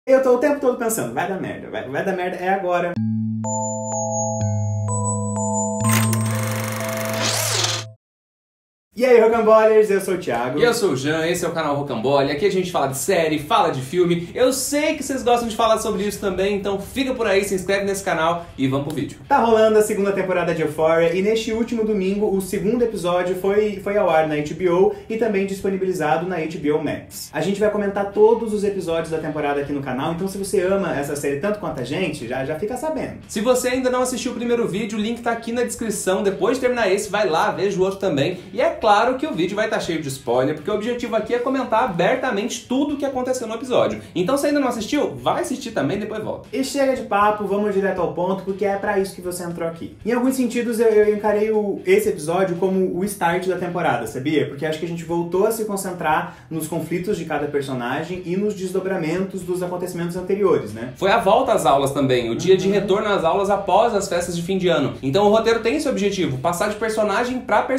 Eu tô o tempo todo pensando, vai dar merda, vai dar merda, é agora. E aí, Rocamboliers, eu sou o Thiago. E eu sou o Jean, esse é o canal Rocambole. Aqui a gente fala de série, fala de filme. Eu sei que vocês gostam de falar sobre isso também, então fica por aí, se inscreve nesse canal e vamos pro vídeo. Tá rolando a segunda temporada de Euphoria e neste último domingo o segundo episódio foi ao ar na HBO e também disponibilizado na HBO Max. A gente vai comentar todos os episódios da temporada aqui no canal, então se você ama essa série tanto quanto a gente, já fica sabendo. Se você ainda não assistiu o primeiro vídeo, o link tá aqui na descrição. Depois de terminar esse, vai lá, veja o outro também. E é claro que o vídeo vai estar cheio de spoiler, porque o objetivo aqui é comentar abertamente tudo o que aconteceu no episódio. Então se ainda não assistiu, vai assistir também e depois volta. E chega de papo, vamos direto ao ponto, porque é pra isso que você entrou aqui. Em alguns sentidos, eu encarei esse episódio como o start da temporada, sabia? Porque acho que a gente voltou a se concentrar nos conflitos de cada personagem e nos desdobramentos dos acontecimentos anteriores, né? Foi a volta às aulas também, o dia de retorno às aulas após as festas de fim de ano. Então o roteiro tem esse objetivo, passar de personagem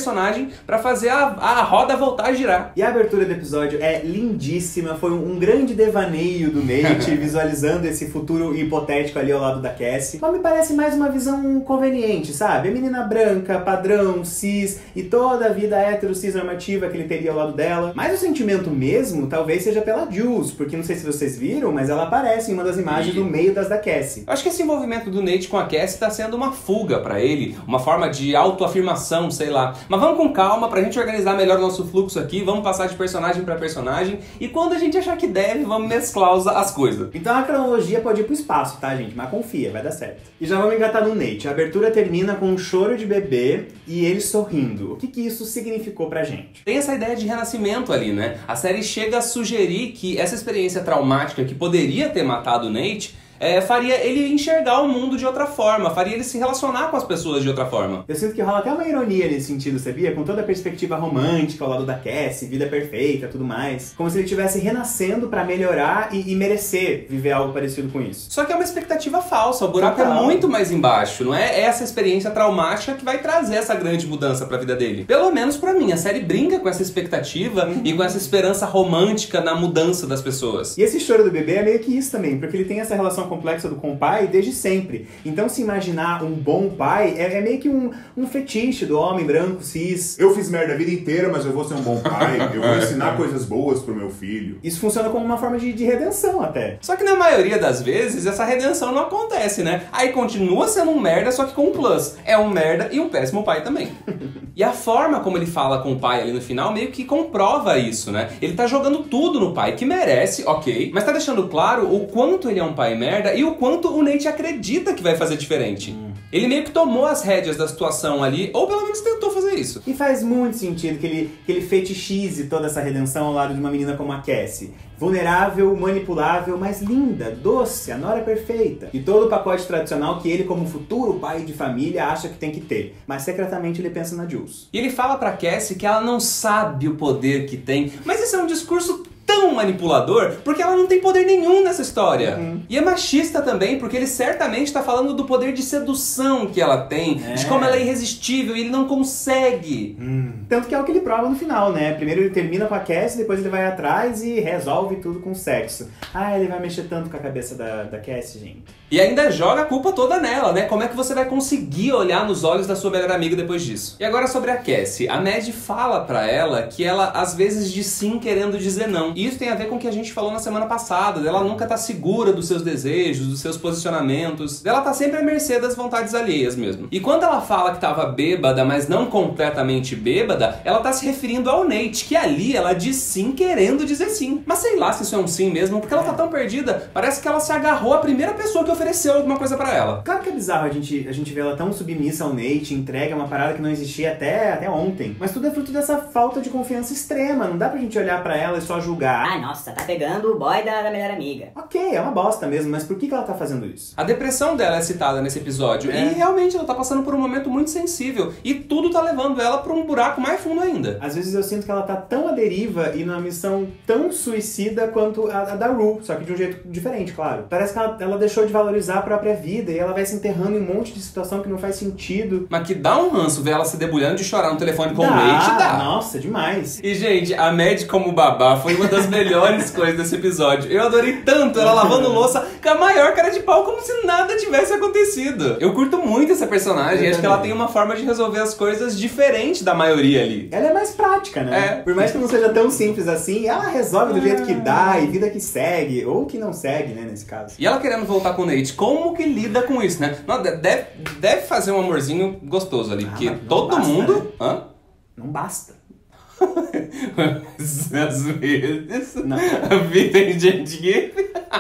pra fazer a roda voltar a girar. E a abertura do episódio é lindíssima, foi um grande devaneio do Nate, visualizando esse futuro hipotético ali ao lado da Cassie. Mas me parece mais uma visão conveniente, sabe? A menina branca, padrão, cis, e toda a vida hétero cis normativa que ele teria ao lado dela. Mas o sentimento mesmo talvez seja pela Jules, porque não sei se vocês viram, mas ela aparece em uma das imagens no meio das da Cassie. Eu acho que esse envolvimento do Nate com a Cassie tá sendo uma fuga pra ele, uma forma de autoafirmação, sei lá. Mas vamos com calma pra gente organizar melhor o nosso fluxo aqui, vamos passar de personagem pra personagem, e quando a gente achar que deve, vamos mesclar as coisas. Então a cronologia pode ir pro espaço, tá, gente? Mas confia, vai dar certo. E já vamos engatar no Nate. A abertura termina com um choro de bebê e ele sorrindo. O que isso significou pra gente? Tem essa ideia de renascimento ali, né? A série chega a sugerir que essa experiência traumática que poderia ter matado o Nate faria ele enxergar o mundo de outra forma, faria ele se relacionar com as pessoas de outra forma. Eu sinto que rola até uma ironia nesse sentido, sabia? Com toda a perspectiva romântica ao lado da Cassie, vida perfeita, tudo mais. Como se ele estivesse renascendo pra melhorar e merecer viver algo parecido com isso. Só que é uma expectativa falsa, o buraco é muito mais embaixo, não é essa experiência traumática que vai trazer essa grande mudança pra vida dele. Pelo menos pra mim, a série brinca com essa expectativa e com essa esperança romântica na mudança das pessoas. E esse choro do bebê é meio que isso também, porque ele tem essa relação complexa com o pai desde sempre. Então se imaginar um bom pai é meio que um fetiche do homem branco, cis. Eu fiz merda a vida inteira, mas eu vou ser um bom pai, eu vou ensinar coisas boas pro meu filho. Isso funciona como uma forma de redenção até. Só que na maioria das vezes essa redenção não acontece, né? Aí continua sendo um merda, só que com um plus. É um merda e um péssimo pai também. E a forma como ele fala com o pai ali no final meio que comprova isso, né? Ele tá jogando tudo no pai, que merece, ok, mas tá deixando claro o quanto ele é um pai merda e o quanto o Nate acredita que vai fazer diferente. Ele meio que tomou as rédeas da situação ali, ou pelo menos tentou fazer isso. E faz muito sentido que ele fetichize toda essa redenção ao lado de uma menina como a Cassie. Vulnerável, manipulável, mas linda, doce, a nora perfeita. E todo o pacote tradicional que ele, como futuro pai de família, acha que tem que ter. Mas secretamente ele pensa na Jules. E ele fala pra Cassie que ela não sabe o poder que tem. Mas isso é um discurso tão manipulador, porque ela não tem poder nenhum nessa história. E é machista também, porque ele certamente está falando do poder de sedução que ela tem, de como ela é irresistível e ele não consegue. Tanto que é o que ele prova no final, né? Primeiro ele termina com a Cassie, depois ele vai atrás e resolve tudo com sexo. Ah, ele vai mexer tanto com a cabeça da Cassie, gente. E ainda joga a culpa toda nela, né? Como é que você vai conseguir olhar nos olhos da sua melhor amiga depois disso? E agora sobre a Cassie. A Mad fala pra ela que ela às vezes diz sim querendo dizer não. E isso tem a ver com o que a gente falou na semana passada. Ela nunca tá segura dos seus desejos, dos seus posicionamentos. Ela tá sempre à mercê das vontades alheias mesmo. E quando ela fala que tava bêbada, mas não completamente bêbada, ela tá se referindo ao Nate, que ali ela diz sim querendo dizer sim. Mas sei lá se isso é um sim mesmo, porque ela tá tão perdida. Parece que ela se agarrou à primeira pessoa que ofereceu alguma coisa pra ela. Claro que é bizarro a gente ver ela tão submissa ao Nate, entrega uma parada que não existia até ontem. Mas tudo é fruto dessa falta de confiança extrema. Não dá pra gente olhar pra ela e só julgar. Ah, nossa, tá pegando o boy da melhor amiga. Ok, é uma bosta mesmo, mas por que ela tá fazendo isso? A depressão dela é citada nesse episódio e realmente ela tá passando por um momento muito sensível e tudo tá levando ela pra um buraco mais fundo ainda. Às vezes eu sinto que ela tá tão à deriva e numa missão tão suicida quanto a da Rue, só que de um jeito diferente, claro. Parece que ela deixou de valorizar a própria vida e ela vai se enterrando em um monte de situação que não faz sentido. Mas que dá um ranço ver ela se debulhando de chorar no telefone com o Nate, dá. Nossa, demais. E gente, a Mad como babá foi uma das melhores coisas desse episódio. Eu adorei tanto ela lavando louça com a maior cara de pau, como se nada tivesse acontecido. Eu curto muito essa personagem, acho que ela tem uma forma de resolver as coisas diferente da maioria ali. Ela é mais prática, né? Por mais que não seja tão simples assim, ela resolve do jeito que dá e vida que segue, ou que não segue, né, nesse caso. E ela querendo voltar com o Nate, como que lida com isso, né? Não, deve fazer um amorzinho gostoso ali, porque todo basta, mundo... Né? Hã? Não basta. Às vezes Não. a vida tem gente que...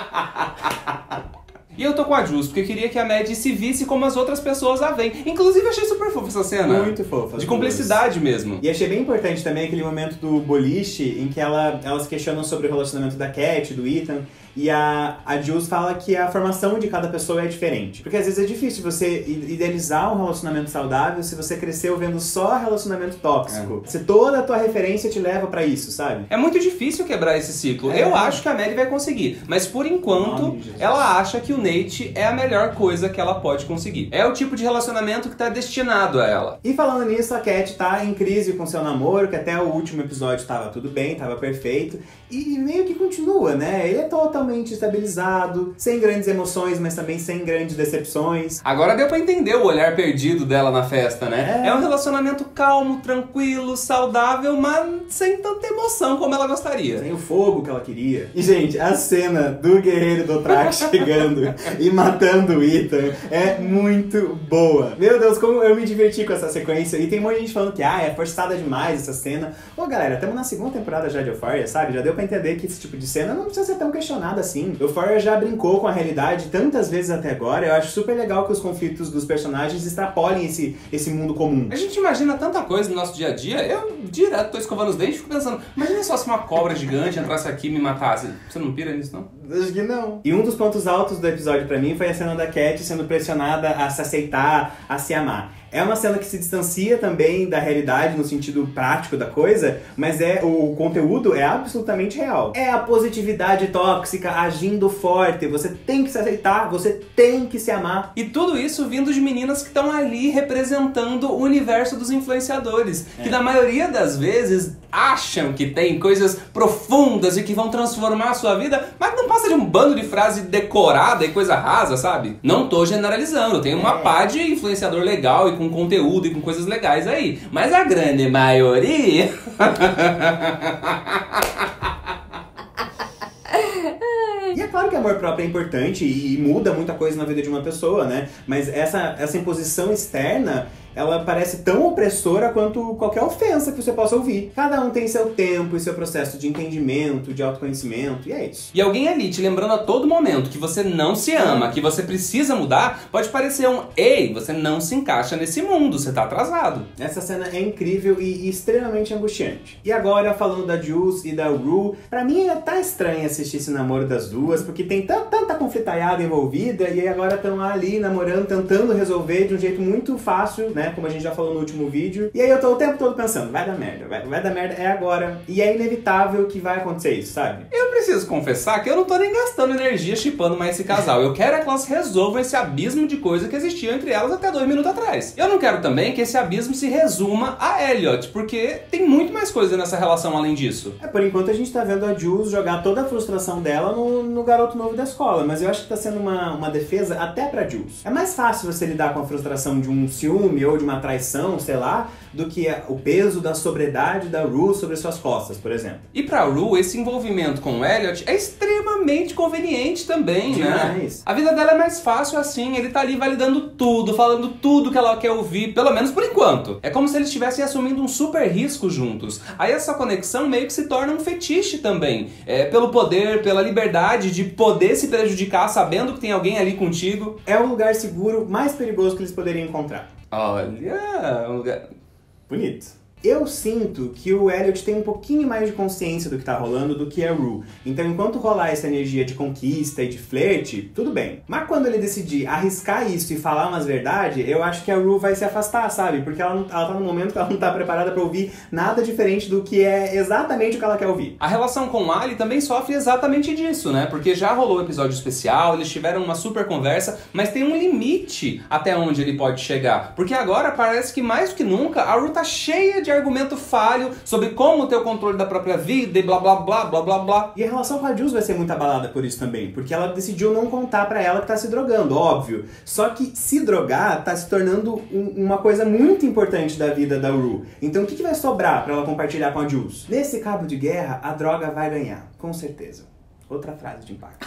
E eu tô com a Jules, porque eu queria que a Maddie se visse como as outras pessoas a veem. Inclusive, eu achei super fofa essa cena. Muito fofa. De cumplicidade mesmo. E achei bem importante também aquele momento do boliche, em que elas questionam sobre o relacionamento da Cat, do Ethan, e a Jules fala que a formação de cada pessoa é diferente. Porque às vezes é difícil você idealizar um relacionamento saudável se você cresceu vendo só relacionamento tóxico. Se toda a tua referência te leva pra isso, sabe? É muito difícil quebrar esse ciclo. Eu acho que a Maddie vai conseguir. Mas por enquanto, ela acha que o Nate é a melhor coisa que ela pode conseguir. É o tipo de relacionamento que tá destinado a ela. E falando nisso, a Cat tá em crise com seu namoro, que até o último episódio tava tudo bem, tava perfeito. E meio que continua, né? Ele é totalmente estabilizado, sem grandes emoções, mas também sem grandes decepções. Agora deu pra entender o olhar perdido dela na festa, né? É um relacionamento calmo, tranquilo, saudável, mas sem tanta emoção como ela gostaria. Sem o fogo que ela queria. E, gente, a cena do Guerreiro Dothraki chegando e matando o Ethan é muito boa. Meu Deus, como eu me diverti com essa sequência. E tem muita gente falando que é forçada demais essa cena. Ô, galera, estamos na segunda temporada já de Euphoria, sabe? Já deu pra entender que esse tipo de cena não precisa ser tão questionada assim. Euphoria já brincou com a realidade tantas vezes até agora. Eu acho super legal que os conflitos dos personagens extrapolem esse mundo comum. A gente imagina tanta coisa no nosso dia a dia. Eu direto tô escovando os dentes e fico pensando, imagina só se uma cobra gigante entrasse aqui e me matasse. Você não pira nisso, não? Acho que não. E um dos pontos altos do episódio pra mim foi a cena da Cat sendo pressionada a se aceitar, a se amar. É uma cena que se distancia também da realidade no sentido prático da coisa, mas o conteúdo é absolutamente real. É a positividade tóxica agindo forte. Você tem que se aceitar, você tem que se amar. E tudo isso vindo de meninas que estão ali representando o universo dos influenciadores, que na maioria das vezes acham que tem coisas profundas e que vão transformar a sua vida, mas não passa de um bando de frase decorada e coisa rasa, sabe? Não tô generalizando, tem uma pá de influenciador legal e com conteúdo e com coisas legais aí, mas a grande maioria... E é claro que amor próprio é importante e muda muita coisa na vida de uma pessoa, né? Mas essa imposição externa, ela parece tão opressora quanto qualquer ofensa que você possa ouvir. Cada um tem seu tempo e seu processo de entendimento, de autoconhecimento, e é isso. E alguém ali te lembrando a todo momento que você não se ama, que você precisa mudar, pode parecer ei, você não se encaixa nesse mundo, você tá atrasado. Essa cena é incrível e extremamente angustiante. E agora, falando da Jules e da Rue, pra mim tá estranho assistir esse namoro das duas, porque tem tanta conflitaiada envolvida, e aí agora estão ali namorando, tentando resolver de um jeito muito fácil, né? Como a gente já falou no último vídeo. E aí eu tô o tempo todo pensando, vai dar merda, vai dar merda, é agora. E é inevitável que vai acontecer isso, sabe? Eu preciso confessar que eu não tô nem gastando energia shippando mais esse casal. Eu quero é que elas resolvam esse abismo de coisa que existia entre elas até 2 minutos atrás. Eu não quero também que esse abismo se resuma a Elliot, porque tem muito mais coisa nessa relação além disso. Por enquanto a gente tá vendo a Jules jogar toda a frustração dela no garoto novo da escola, mas eu acho que tá sendo uma defesa até pra Jules. É mais fácil você lidar com a frustração de um ciúme ou de uma traição, sei lá, do que o peso da sobriedade da Rue sobre suas costas, por exemplo. E pra Rue, esse envolvimento com o Elliot é extremamente conveniente também, né? A vida dela é mais fácil assim, ele tá ali validando tudo, falando tudo que ela quer ouvir, pelo menos por enquanto. É como se eles estivessem assumindo um super risco juntos. Aí essa conexão meio que se torna um fetiche também. Pelo poder, pela liberdade de poder se prejudicar sabendo que tem alguém ali contigo. É o lugar seguro mais perigoso que eles poderiam encontrar. Olha, um lugar... bonito. Eu sinto que o Elliot tem um pouquinho mais de consciência do que tá rolando do que a Rue. Então, enquanto rolar essa energia de conquista e de flerte, tudo bem. Mas quando ele decidir arriscar isso e falar umas verdades, eu acho que a Rue vai se afastar, sabe? Porque ela tá num momento que ela não tá preparada pra ouvir nada diferente do que é exatamente o que ela quer ouvir. A relação com o Ali também sofre exatamente disso, né? Porque já rolou um episódio especial, eles tiveram uma super conversa, mas tem um limite até onde ele pode chegar. Porque agora parece que mais do que nunca a Rue tá cheia de argumento falho sobre como ter o controle da própria vida e blá blá blá blá blá blá. E a relação com a Jules vai ser muito abalada por isso também, porque ela decidiu não contar pra ela que tá se drogando, óbvio. Só que se drogar tá se tornando uma coisa muito importante da vida da Rue. Então o que vai sobrar pra ela compartilhar com a Jules? Nesse cabo de guerra, a droga vai ganhar, com certeza. Outra frase de impacto.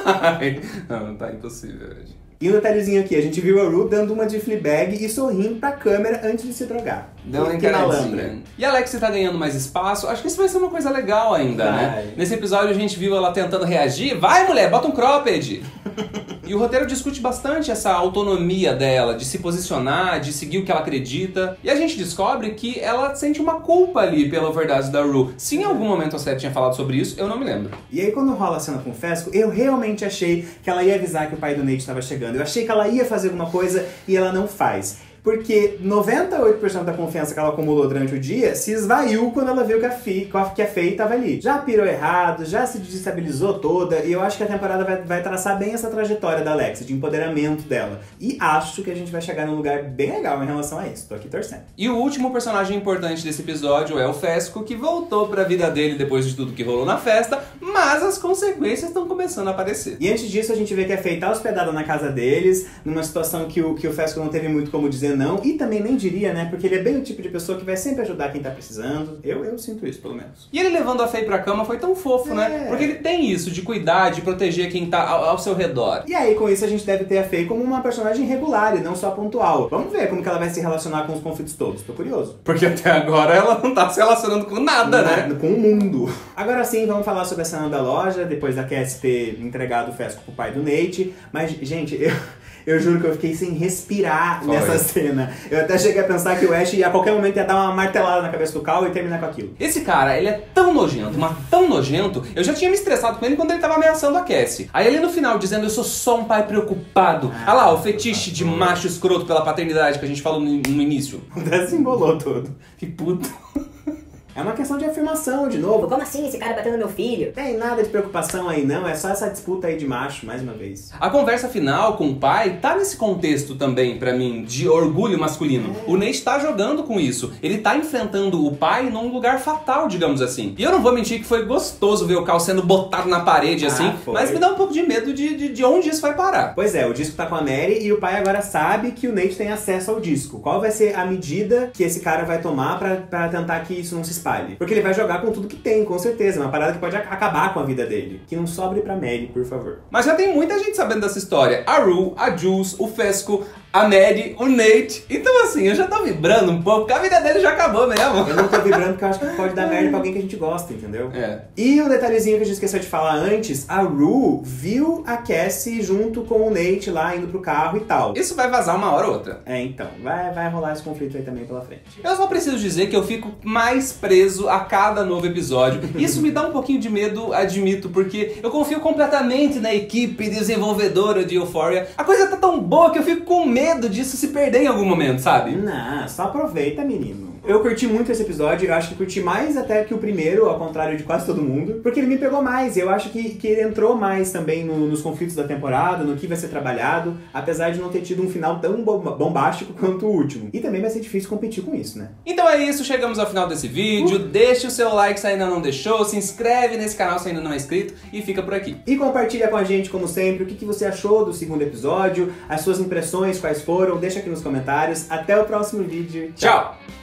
Não, tá impossível hoje. E um detalhezinho aqui, a gente viu a Rue dando uma de Fleabag e sorrindo pra câmera antes de se drogar. Deu uma Que malandra. encaradinha. E a Lexi tá ganhando mais espaço. Acho que isso vai ser uma coisa legal ainda, né? Vai. Nesse episódio a gente viu ela tentando reagir. Vai, mulher, bota um cropped! E o roteiro discute bastante essa autonomia dela, de se posicionar, de seguir o que ela acredita. E a gente descobre que ela sente uma culpa ali pela overdose da Rue. Se em algum momento a série tinha falado sobre isso, eu não me lembro. E aí quando rola a cena com o Fesco, eu realmente achei que ela ia avisar que o pai do Nate estava chegando. Eu achei que ela ia fazer alguma coisa e ela não faz. Porque 98% da confiança que ela acumulou durante o dia se esvaiu quando ela viu que a Faye estava ali. Já pirou errado, já se desestabilizou toda, e eu acho que a temporada vai traçar bem essa trajetória da Lexi, de empoderamento dela. E acho que a gente vai chegar num lugar bem legal em relação a isso. Tô aqui torcendo. E o último personagem importante desse episódio é o Fesco, que voltou pra vida dele depois de tudo que rolou na festa, mas as consequências estão começando a aparecer. E antes disso, a gente vê que a Faye tá hospedada na casa deles, numa situação que o Fesco não teve muito como dizer não, e também nem diria, né, porque ele é bem o tipo de pessoa que vai sempre ajudar quem tá precisando. Eu sinto isso, pelo menos. E ele levando a Faye pra cama foi tão fofo, né? Porque ele tem isso, de cuidar, de proteger quem tá ao seu redor. E aí, com isso, a gente deve ter a Faye como uma personagem regular e não só pontual. Vamos ver como que ela vai se relacionar com os conflitos todos. Tô curioso. Porque até agora ela não tá se relacionando com nada, né? Com o mundo. Agora sim, vamos falar sobre a cena da loja, depois da Cassie ter entregado o Fesco pro pai do Nate. Mas, gente, eu juro que eu fiquei sem respirar nessa cena. Eu até cheguei a pensar que o Ash a qualquer momento ia dar uma martelada na cabeça do Cal e terminar com aquilo. Esse cara, ele é tão nojento, mas tão nojento, eu já tinha me estressado com ele quando ele tava ameaçando a Cassie. Aí ele no final dizendo, eu sou só um pai preocupado. Ah lá, o fetiche de macho escroto pela paternidade que a gente falou no início. Até se embolou todo. Que puto. É uma questão de afirmação, de novo. Como assim esse cara batendo no meu filho? Tem nada de preocupação aí não, é só essa disputa aí de macho, mais uma vez. A conversa final com o pai tá nesse contexto também, pra mim, de orgulho masculino. O Nate tá jogando com isso. Ele tá enfrentando o pai num lugar fatal, digamos assim. E eu não vou mentir que foi gostoso ver o Cal sendo botado na parede, assim, mas me dá um pouco de medo de onde isso vai parar. Pois é, o disco tá com a Mary e o pai agora sabe que o Nate tem acesso ao disco. Qual vai ser a medida que esse cara vai tomar pra tentar que isso não se espalhe? Porque ele vai jogar com tudo que tem, com certeza. Uma parada que pode acabar com a vida dele. Que não sobre pra Mary, por favor. Mas já tem muita gente sabendo dessa história. A Rue, a Jules, o Fesco, a Maddie, o Nate. Então assim, eu já tô vibrando um pouco, porque a vida dele já acabou mesmo. Eu não tô vibrando porque eu acho que pode dar merda pra alguém que a gente gosta, entendeu? É. E um detalhezinho que a gente esqueceu de falar antes, a Rue viu a Cassie junto com o Nate lá, indo pro carro e tal. Isso vai vazar uma hora ou outra. É, então, vai rolar esse conflito aí também pela frente. Eu só preciso dizer que eu fico mais preso a cada novo episódio. Isso me dá um pouquinho de medo, admito, porque eu confio completamente na equipe desenvolvedora de Euphoria. A coisa tá tão boa que eu fico com medo disso se perder em algum momento, sabe? Não, só aproveita, menino. Eu curti muito esse episódio, eu acho que curti mais até que o primeiro, ao contrário de quase todo mundo, porque ele me pegou mais, eu acho que ele entrou mais também nos conflitos da temporada, no que vai ser trabalhado, apesar de não ter tido um final tão bombástico quanto o último. E também vai ser difícil competir com isso, né? Então é isso, chegamos ao final desse vídeo, deixe o seu like se ainda não deixou, se inscreve nesse canal se ainda não é inscrito e fica por aqui. E compartilha com a gente, como sempre, o que você achou do segundo episódio, as suas impressões, quais foram, deixa aqui nos comentários. Até o próximo vídeo. Tchau!